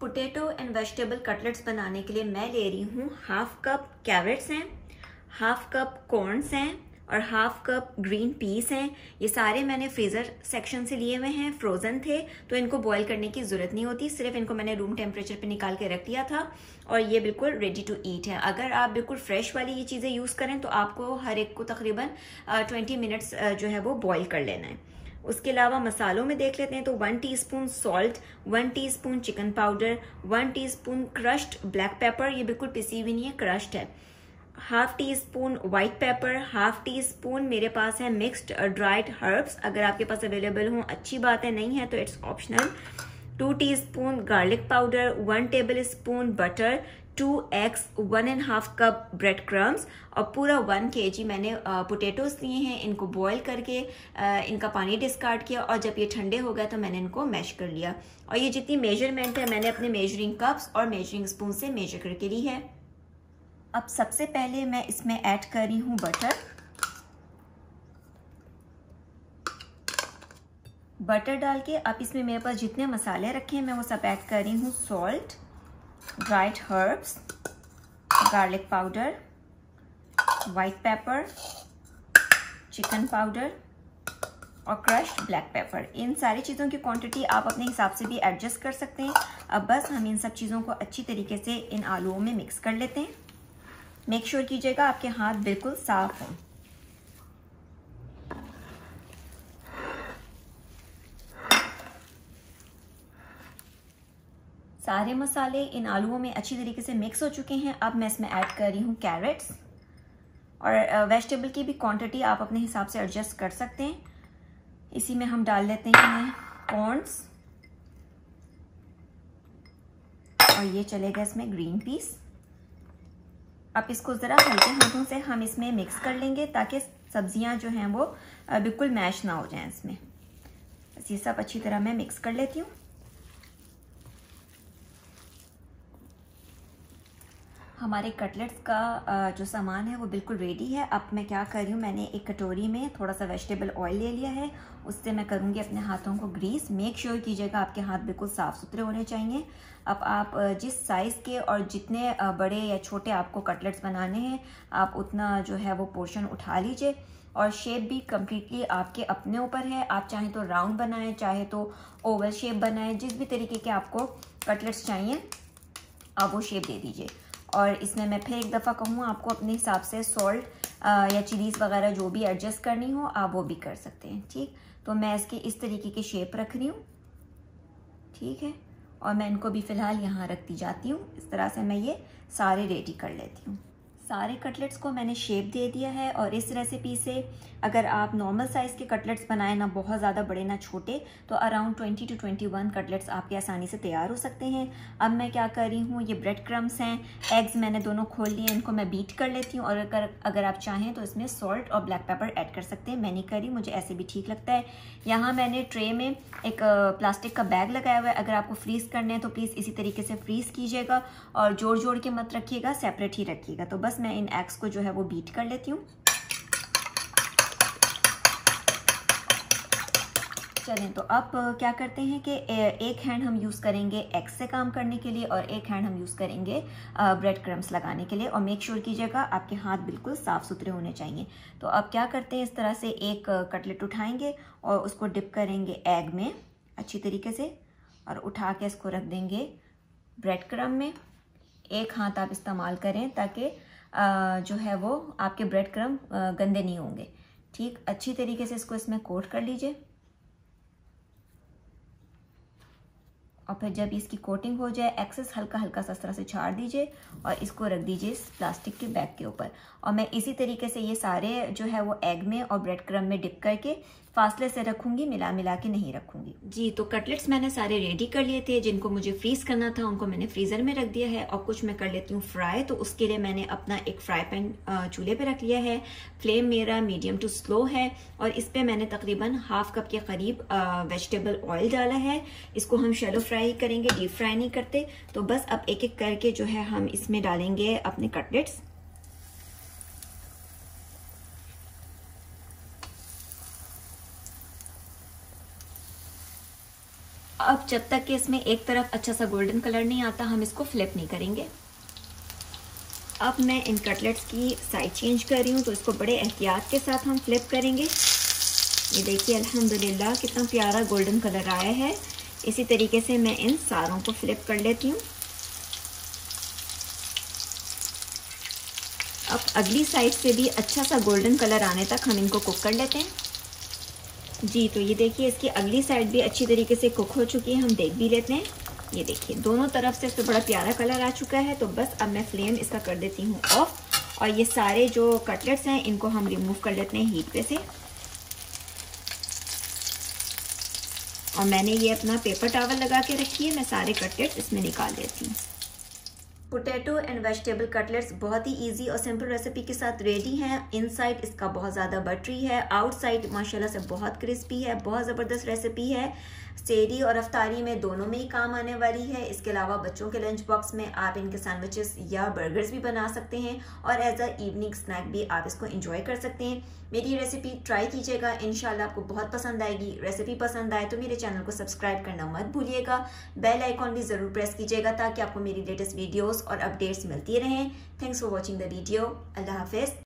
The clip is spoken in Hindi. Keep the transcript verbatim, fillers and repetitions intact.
पोटैटो एंड वेजिटेबल कटलेट्स बनाने के लिए मैं ले रही हूँ हाफ कप कैरेट्स हैं, हाफ कप कॉर्न्स हैं और हाफ कप ग्रीन पीस हैं। ये सारे मैंने फ्रीज़र सेक्शन से लिए हुए हैं, फ्रोज़न थे तो इनको बॉईल करने की ज़रूरत नहीं होती, सिर्फ इनको मैंने रूम टेम्परेचर पे निकाल के रख दिया था और ये बिल्कुल रेडी टू ईट है। अगर आप बिल्कुल फ्रेश वाली ये चीज़ें यूज़ करें तो आपको हर एक को तकरीबन ट्वेंटी मिनट्स जो है वो बॉईल कर लेना है। उसके अलावा मसालों में देख लेते हैं तो one teaspoon salt, one teaspoon chicken powder, one teaspoon crushed black pepper, ये बिल्कुल पिसी हुई नहीं है, क्रश्ड है, half teaspoon white pepper, half teaspoon मेरे पास है मिक्स्ड ड्राइड हर्ब्स, अगर आपके पास अवेलेबल हो अच्छी बात है, नहीं है तो it's optional, two teaspoon garlic powder, one tablespoon butter, two eggs, one and half cup bread crumbs और पूरा वन के जी मैंने पोटैटोज लिए हैं। इनको बॉईल करके आ, इनका पानी डिस्कार्ड किया और जब ये ठंडे हो गए तो मैंने इनको मैश कर लिया और ये जितनी मेजरमेंट है मैंने अपने मेजरिंग कप्स और मेजरिंग स्पून से मेजर करके ली है। अब सबसे पहले मैं इसमें ऐड कर रही हूँ बटर। बटर डाल के अब इसमें मेरे पास जितने मसाले रखे हैं मैं वो सब ऐड कर रही हूँ। Salt, dried herbs, garlic powder, white pepper, chicken powder और क्रश्ड ब्लैक पेपर। इन सारी चीज़ों की क्वांटिटी आप अपने हिसाब से भी एडजस्ट कर सकते हैं। अब बस हम इन सब चीज़ों को अच्छी तरीके से इन आलूओं में मिक्स कर लेते हैं। मेक श्योर कीजिएगा आपके हाथ बिल्कुल साफ हों। सारे मसाले इन आलूओं में अच्छी तरीके से मिक्स हो चुके हैं। अब मैं इसमें ऐड कर रही हूँ कैरेट्स और वेजिटेबल की भी क्वांटिटी आप अपने हिसाब से एडजस्ट कर सकते हैं। इसी में हम डाल लेते हैं कॉर्न्स और ये चलेगा इसमें ग्रीन पीस। अब इसको ज़रा हल्के हाथों से हम इसमें मिक्स कर लेंगे ताकि सब्जियां जो हैं वो बिल्कुल मैश ना हो जाएं इसमें। बस ये सब अच्छी तरह मैं मिक्स कर लेती हूँ। हमारे कटलेट्स का जो सामान है वो बिल्कुल रेडी है। अब मैं क्या कर रही हूँ, मैंने एक कटोरी में थोड़ा सा वेजिटेबल ऑयल ले लिया है, उससे मैं करूँगी अपने हाथों को ग्रीस। मेक श्योर कीजिएगा आपके हाथ बिल्कुल साफ़ सुथरे होने चाहिए। अब आप जिस साइज़ के और जितने बड़े या छोटे आपको कटलेट्स बनाने हैं आप उतना जो है वो पोर्शन उठा लीजिए और शेप भी कम्प्लीटली आपके अपने ऊपर है। आप चाहे तो राउंड बनाएं, चाहे तो ओवल शेप बनाएं, जिस भी तरीके के आपको कटलेट्स चाहिए आप वो शेप दे दीजिए। और इसमें मैं फिर एक दफ़ा कहूँ आपको अपने हिसाब से सॉल्ट या चिलीज़ वगैरह जो भी एडजस्ट करनी हो आप वो भी कर सकते हैं। ठीक, तो मैं इसकी इस तरीके की शेप रख रही हूँ। ठीक है, और मैं इनको भी फ़िलहाल यहाँ रखती जाती हूँ। इस तरह से मैं ये सारे रेडी कर लेती हूँ। सारे कटलेट्स को मैंने शेप दे दिया है और इस रेसिपी से अगर आप नॉर्मल साइज़ के कटलेट्स बनाएं, ना बहुत ज़्यादा बड़े ना छोटे, तो around twenty two twenty one cutlets आपके आसानी से तैयार हो सकते हैं। अब मैं क्या कर रही हूँ, ये ब्रेड क्रम्स हैं, एग्स मैंने दोनों खोल लिए, इनको मैं बीट कर लेती हूँ और अगर अगर आप चाहें तो इसमें सॉल्ट और ब्लैक पेपर ऐड कर सकते हैं। मैं नहीं करी, मुझे ऐसे भी ठीक लगता है। यहाँ मैंने ट्रे में एक प्लास्टिक का बैग लगाया हुआ है, अगर आपको फ्रीज़ करने हैं तो प्लीज़ इसी तरीके से फ्रीज़ कीजिएगा और जोड़ जोड़ के मत रखिएगा, सेपरेट ही रखिएगा। तो बस मैं इन एग्स को जो है वो बीट कर लेती हूँ। चलें, तो अब क्या करते हैं कि एक हैंड हम यूज़ करेंगे एग्स से काम करने के लिए और एक हैंड हम यूज़ करेंगे ब्रेड क्रम्स लगाने के लिए। और मेक श्योर कीजिएगा आपके हाथ बिल्कुल साफ़ सुथरे होने चाहिए। तो अब क्या करते हैं, इस तरह से एक कटलेट उठाएंगे और उसको डिप करेंगे एग में अच्छी तरीके से और उठा के इसको रख देंगे ब्रेड क्रम में। एक हाथ आप इस्तेमाल करें ताकि जो है वो आपके ब्रेड क्रम गंदे नहीं होंगे। ठीक, अच्छी तरीके से इसको इसमें कोट कर लीजिए और फिर जब इसकी कोटिंग हो जाए एक्सेस हल्का हल्का सा इस तरह से छाड़ दीजिए और इसको रख दीजिए इस प्लास्टिक के बैग के ऊपर। और मैं इसी तरीके से ये सारे जो है वो एग में और ब्रेड क्रम में डिप करके फासले से रखूंगी, मिला मिला के नहीं रखूंगी। जी, तो कटलेट्स मैंने सारे रेडी कर लिए थे, जिनको मुझे फ्रीज करना था उनको मैंने फ्रीजर में रख दिया है और कुछ मैं कर लेती हूँ फ्राई। तो उसके लिए मैंने अपना एक फ्राई पैन चूल्हे पे रख लिया है। फ्लेम मेरा मीडियम टू स्लो है और इस पे मैंने तकरीबन हाफ कप के करीब वेजिटेबल ऑयल डाला है। इसको हम शैलो फ्राई करेंगे, डीप फ्राई नहीं करते। तो बस अब एक एक करके जो है हम इसमें डालेंगे अपने कटलेट्स। अब जब तक कि इसमें एक तरफ अच्छा सा गोल्डन कलर नहीं आता हम इसको फ्लिप नहीं करेंगे। अब मैं इन कटलेट्स की साइड चेंज कर रही हूँ, तो इसको बड़े एहतियात के साथ हम फ्लिप करेंगे। ये देखिए अल्हम्दुलिल्लाह कितना प्यारा गोल्डन कलर आया है। इसी तरीके से मैं इन सारों को फ्लिप कर लेती हूँ। अब अगली साइड से भी अच्छा सा गोल्डन कलर आने तक हम इनको कुक कर लेते हैं। जी तो ये देखिए इसकी अगली साइड भी अच्छी तरीके से कुक हो चुकी है, हम देख भी लेते हैं। ये देखिए दोनों तरफ से इसको बड़ा प्यारा कलर आ चुका है। तो बस अब मैं फ्लेम इसका कर देती हूँ ऑफ, और ये सारे जो कटलेट्स हैं इनको हम रिमूव कर लेते हैं हीट पे से। और मैंने ये अपना पेपर टॉवल लगा के रखी है, मैं सारे कटलेट्स इसमें निकाल लेती हूँ। पोटैटो एंड वेजिटेबल कटलेट्स बहुत ही इजी और सिंपल रेसिपी के साथ रेडी हैं। इनसाइड इसका बहुत ज़्यादा बटरी है, आउटसाइड माशाल्लाह से बहुत क्रिस्पी है। बहुत ज़बरदस्त रेसिपी है, सेहरी और अफ्तारी में दोनों में ही काम आने वाली है। इसके अलावा बच्चों के लंच बॉक्स में आप इनके सैंडविचेस या बर्गर्स भी बना सकते हैं, और एज अ इवनिंग स्नैक भी आप इसको एंजॉय कर सकते हैं। मेरी रेसिपी ट्राई कीजिएगा, इंशाल्लाह आपको बहुत पसंद आएगी। रेसिपी पसंद आए तो मेरे चैनल को सब्सक्राइब करना मत भूलिएगा। बेल आइकॉन भी ज़रूर प्रेस कीजिएगा ताकि आपको मेरी लेटेस्ट वीडियोस और अपडेट्स मिलती रहें। Thanks for watching the video. अल्लाह हाफिज़।